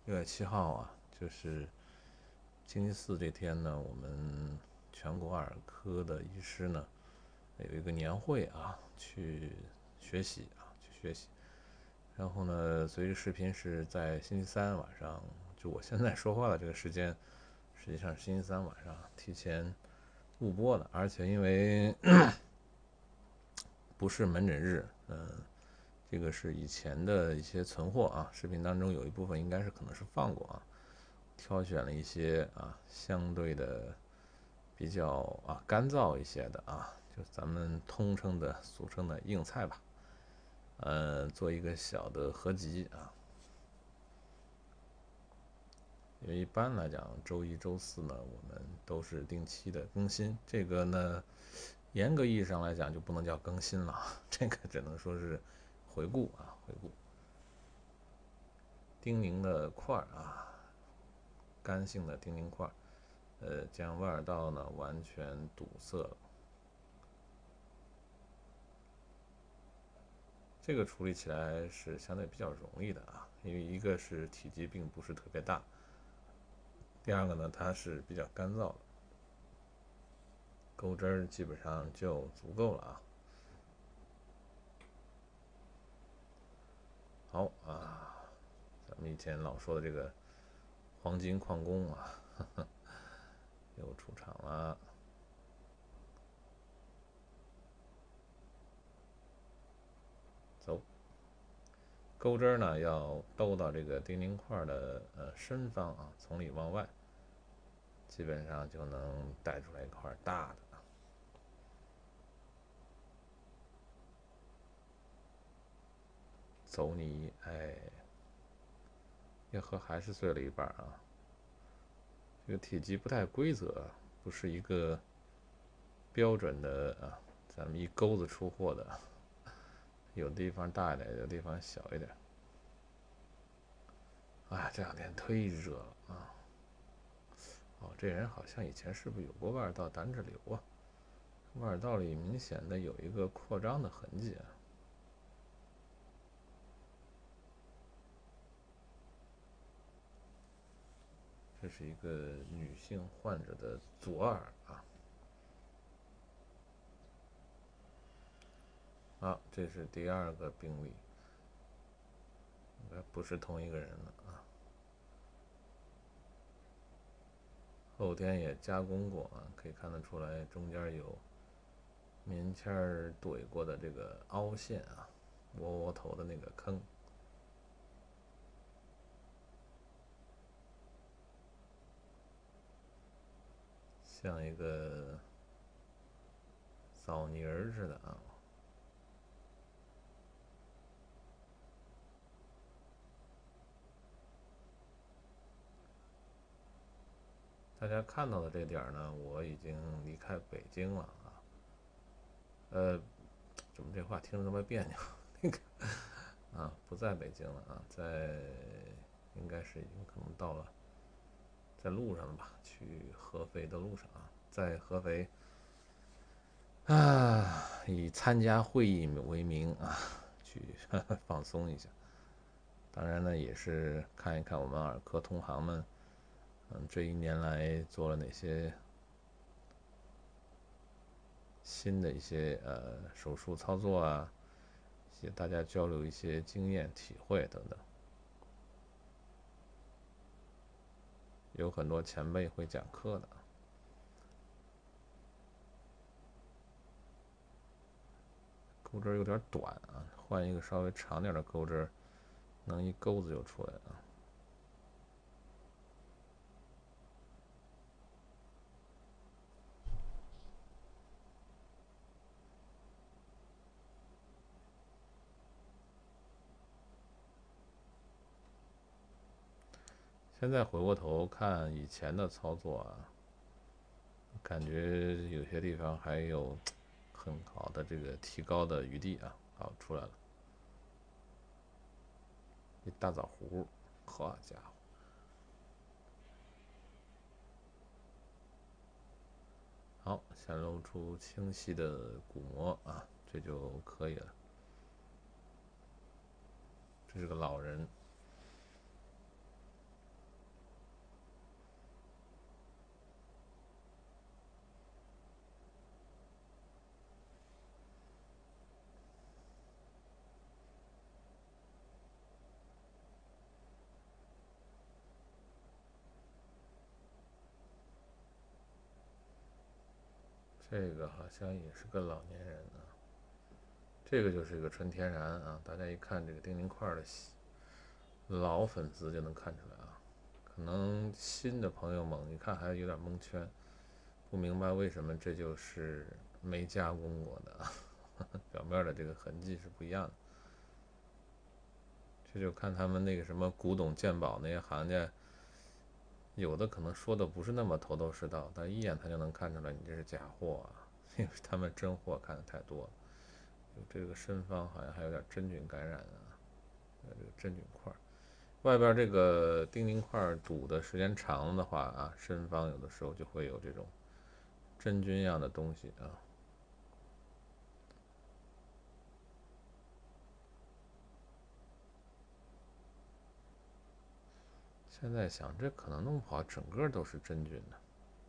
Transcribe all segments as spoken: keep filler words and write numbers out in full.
六月七号啊，就是星期四这天呢，我们全国耳科的医师呢有一个年会啊，去学习啊，去学习。然后呢，所以这视频是在星期三晚上，就我现在说话的这个时间，实际上是星期三晚上提前录播的，而且因为不是门诊日，嗯、呃，这个是以前的一些存货啊，视频当中有一部分应该是可能是放过啊，挑选了一些啊相对的比较啊干燥一些的啊，就咱们通称的俗称的硬菜吧，呃，做一个小的合集啊。因为一般来讲，周一、周四呢，我们都是定期的更新。这个呢，严格意义上来讲就不能叫更新了，这个只能说是回顾啊，回顾。丁宁的块啊，干性的丁宁块，呃，将外耳道呢完全堵塞了。这个处理起来是相对比较容易的啊，因为一个是体积并不是特别大，第二个呢它是比较干燥的，钩针儿基本上就足够了啊。好啊，咱们以前老说的这个黄金矿工啊，呵呵又出场了。走，钩针呢要兜到这个丁宁块的呃深方啊，从里往外，基本上就能带出来一块大的。走你，哎，叶盒还是碎了一半啊。这个体积不太规则，不是一个标准的啊，咱们一钩子出货的，有的地方大一点，有的地方小一点。哎，这两天忒热了啊！哦，这人好像以前是不是有过外耳道胆脂瘤啊？外耳道里明显的有一个扩张的痕迹啊。这是一个女性患者的左耳啊。好，这是第二个病例，应该不是同一个人了啊。后天也加工过啊，可以看得出来中间有棉签怼过的这个凹陷啊，窝窝头的那个坑，像一个枣泥儿似的啊。大家看到的这点呢，我已经离开北京了啊。呃，怎么这话听着那么别扭？那个啊，不在北京了啊，在应该是已经可能到了，在路上了吧，去合肥的路上啊，在合肥啊，以参加会议为名啊，去呵呵放松一下。当然呢，也是看一看我们耳科同行们，嗯，这一年来做了哪些新的一些呃手术操作啊，一些大家交流一些经验体会等等。有很多前辈会讲课的。钩针有点短啊，换一个稍微长点的钩针，能一钩子就出来了。现在回过头看以前的操作啊，感觉有些地方还有很好的这个提高的余地啊。好，出来了，一大枣核，好家伙！好，显露出清晰的鼓膜啊，这就可以了。这是个老人， 这个好像也是个老年人啊，这个就是一个纯天然啊，大家一看这个钉钉块的老粉丝就能看出来啊，可能新的朋友们一看还有点蒙圈，不明白为什么这就是没加工过的啊，表面的这个痕迹是不一样的。这就看他们那个什么古董鉴宝那些行家，有的可能说的不是那么头头是道，但一眼他就能看出来你这是假货啊，因为他们真货看的太多了。有这个身方好像还有点真菌感染啊，这个真菌块，外边这个钉钉块堵的时间长了的话啊，身方有的时候就会有这种真菌一样的东西啊。现在想，这可能弄不好整个都是真菌呢。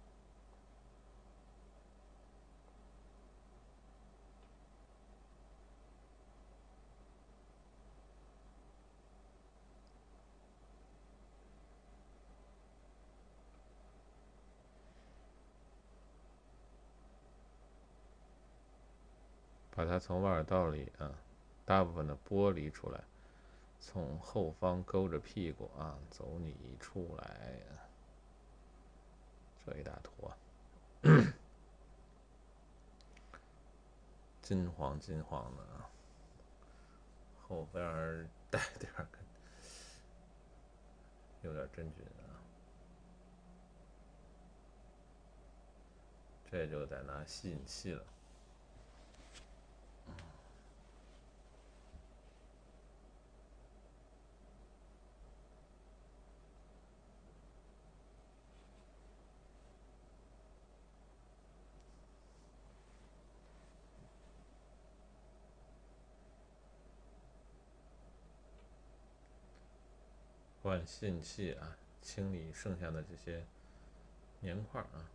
把它从外耳道里啊，大部分的剥离出来，从后方勾着屁股啊，走你出来，这一大坨，金黄金黄的啊，后边带点有点真菌啊，这就得拿吸引器了。换吸引器啊，清理剩下的这些粘块啊。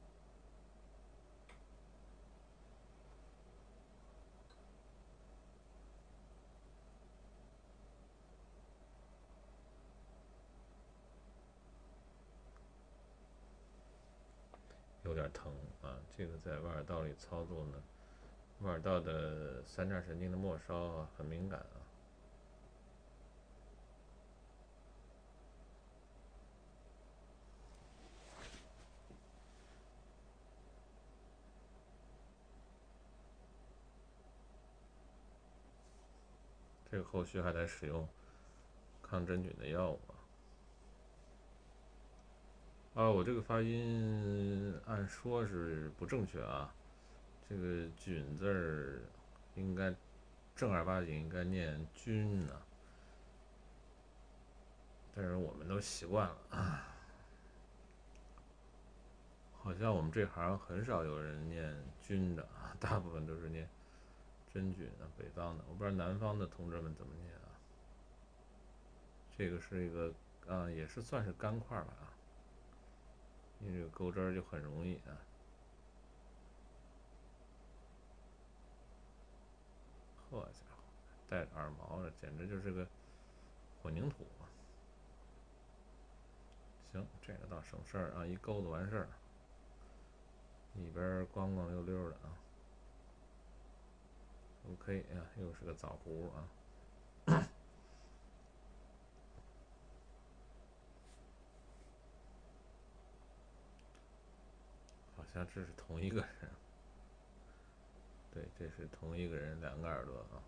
有点疼啊，这个在外耳道里操作呢，外耳道的三叉神经的末梢啊很敏感啊。这个后续还得使用抗真菌的药物啊。啊，我这个发音按说是不正确啊，这个菌字儿应该正儿八经应该念菌呢、啊，但是我们都习惯了啊，好像我们这行很少有人念菌的啊，大部分都是念真菌啊，北方的，我不知道南方的同志们怎么念啊。这个是一个啊，也是算是干块吧啊，因为这个钩针就很容易啊。好家伙，带着耳毛的，简直就是个混凝土啊！行，这个倒省事儿啊，一钩子完事儿，里边光光溜溜的啊。OK 啊，又是个枣核啊。好像这是同一个人，对，这是同一个人，两个耳朵啊。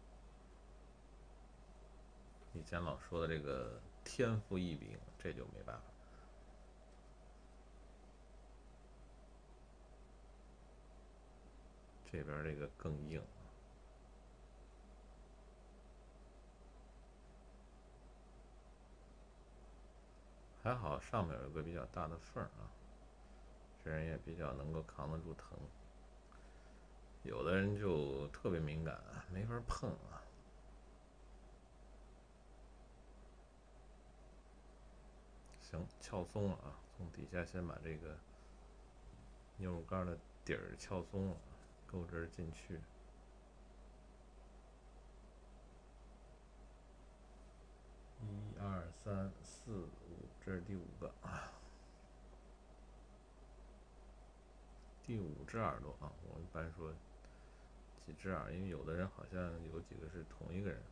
以前老说的这个天赋异禀，这就没办法。这边这个更硬，还好上面有个比较大的缝啊，这人也比较能够扛得住疼。有的人就特别敏感，没法碰啊。行，撬松了啊，从底下先把这个牛肉干的底儿撬松了，钩针进去。一二三四五，这是第五个啊。 第五只耳朵啊，我们一般说几只耳，因为有的人好像有几个是同一个人。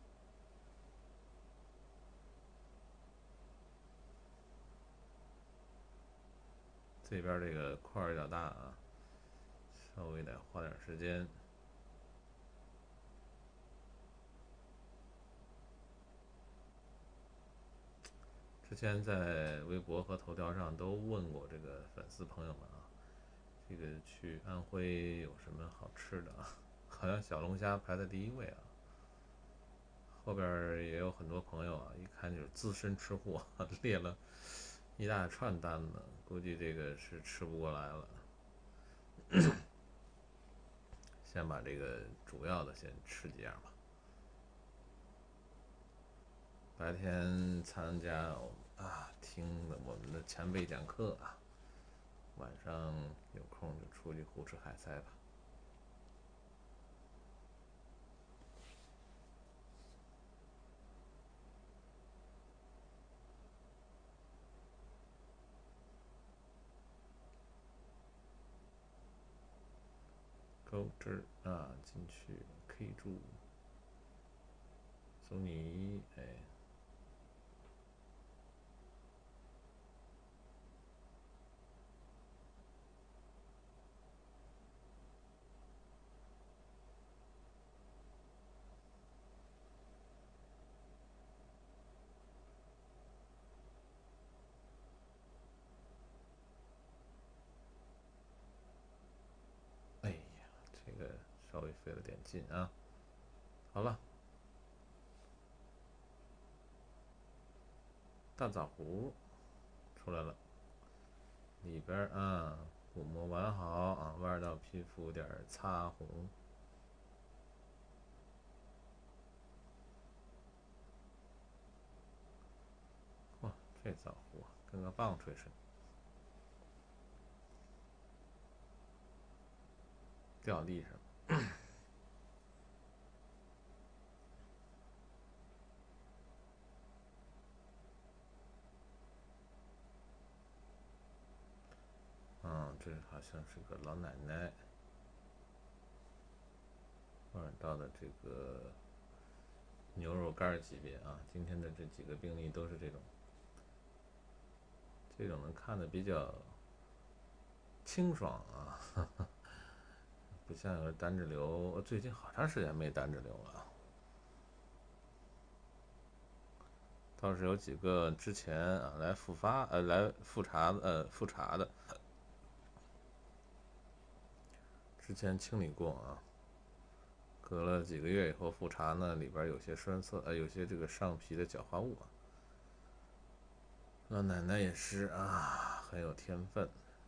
这边这个块儿有点大啊，稍微得花点时间。之前在微博和头条上都问过这个粉丝朋友们啊，这个去安徽有什么好吃的啊？好像小龙虾排在第一位啊。后边也有很多朋友啊，一看就是资深吃货，列了一大串单子，估计这个是吃不过来了。先把这个主要的先吃几样吧。白天参加啊听了我们的前辈讲课啊，晚上有空就出去胡吃海塞吧。钩针啊进去 K 住，索尼哎。哎呀，这个稍微费了点劲啊。好了，大枣核出来了，里边啊鼓膜完好啊，外道皮肤有点擦红。哇，这枣核跟个棒槌似的，掉地上。嗯，这好像是个老奶奶，耳道的这个牛肉干级别啊。今天的这几个病例都是这种，这种能看的比较清爽啊，呵呵，不像有单质瘤。最近好长时间没单质瘤了，倒是有几个之前啊来复发呃来复查呃复查的，之前清理过啊。隔了几个月以后复查呢，里边有些栓塞，呃，有些这个上皮的角化物啊。老奶奶也是啊，很有天分，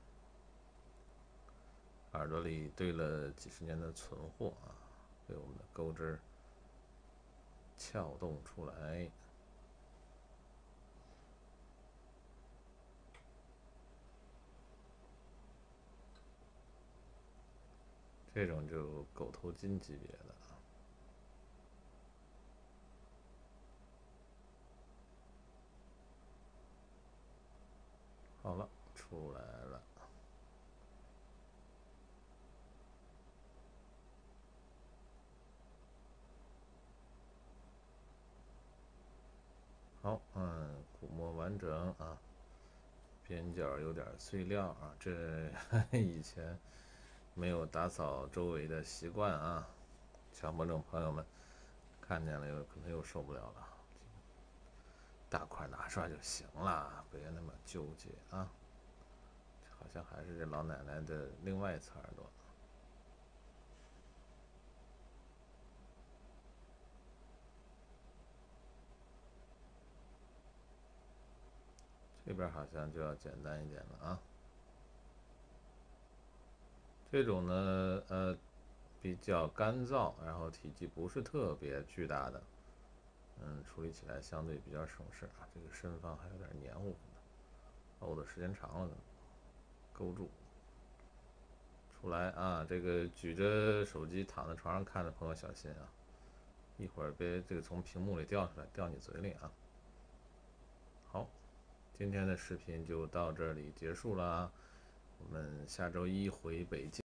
耳朵里堆了几十年的存货啊，被我们的钩针撬动出来。这种就狗头金级别的。好了，出来了。好，嗯，鼓膜完整啊，边角有点碎料啊，这以前没有打扫周围的习惯啊，强迫症朋友们看见了有可能又受不了了。大块拿出来就行了，别那么纠结啊。好像还是这老奶奶的另外一侧耳朵。这边好像就要简单一点了啊。这种呢，呃，比较干燥，然后体积不是特别巨大的，嗯，处理起来相对比较省事啊。这个身方还有点黏糊糊的，沤的时间长了呢，勾住。出来啊！这个举着手机躺在床上看的朋友小心啊，一会儿别这个从屏幕里掉出来，掉你嘴里啊。好，今天的视频就到这里结束了啊。 我们下周一回北京。